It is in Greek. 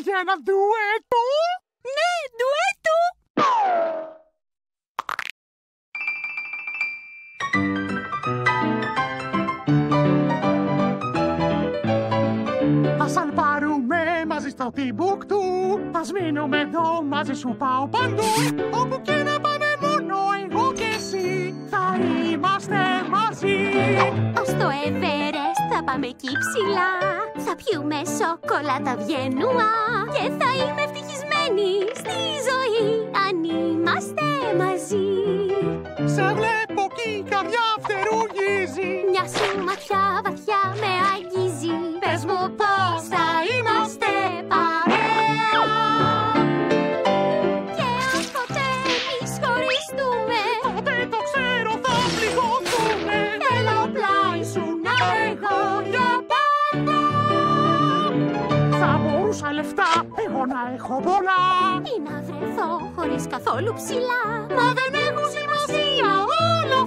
για ένα ντουέτο? Ναι, ντουέτο! Ας αν πάρουμε μαζί στο Τιμπουκτού, ας μείνουμε εδώ, μαζί σου πάω παντού. Όπου και να πάμε μόνο εγώ και εσύ, θα είμαστε μαζί. Ως το Everest θα πάμε εκεί ψηλά, θα πιούμε σοκολάτα Βιενουά και θα είμαι ευτυχισμένη στη ζωή αν είμαστε μαζί. Σε βλέπω κι η καρδιά φτερουγίζει, μια σου ματιά βαθιά με αγγίζει. Πες μου πώς θα είμαστε παρέα και αν ποτέ εμείς χωριστούμε, τότε το ξέρω θα πληγωθούμε. θέλω πλάι σου να έχω για πάντα. Θα μπορούσα λεφτά εγώ να έχω πολλά, Ή να βρεθώ χωρίς καθόλου ψηλά, μα δεν έχουν σημασία όλα